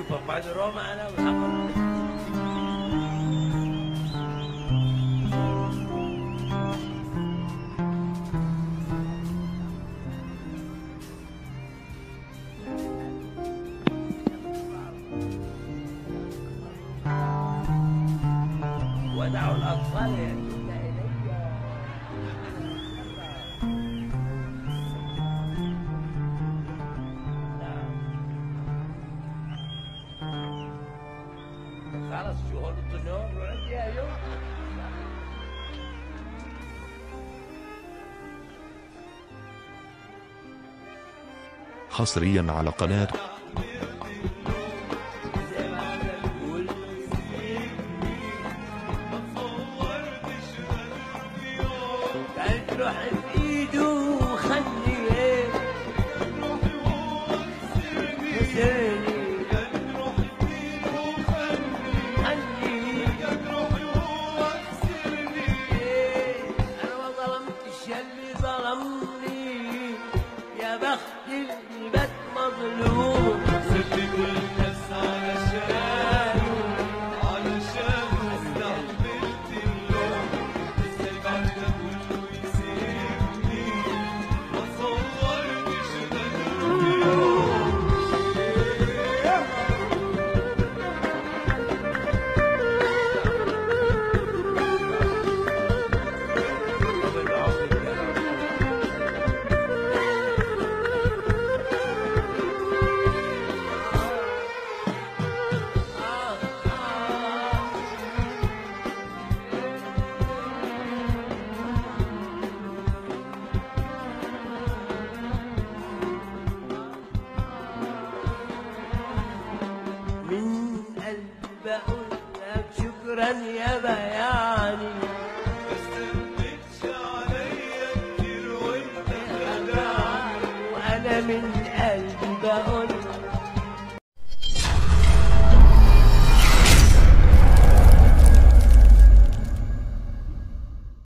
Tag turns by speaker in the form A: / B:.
A: بعد روما انا والحق. ودعوا الاطفال ياتون الي. خلاص شهور الطنور وعندي يوم.
B: حصريا على قناة
A: روح بإيده وخلي أنا ما ظلمتش يلي ظلمني، يا بخت اللي بات مظلوم.
C: سبت كل الناس علشان استحملت اللوم. ازاي بعد ده كله يسيبني؟ ما تصورتش ده اليوم.
A: من قلبي بقول لك شكرا يا بياني.
C: ما استنيتش عليا كتير وانت خدعني.
A: وانا من قلبي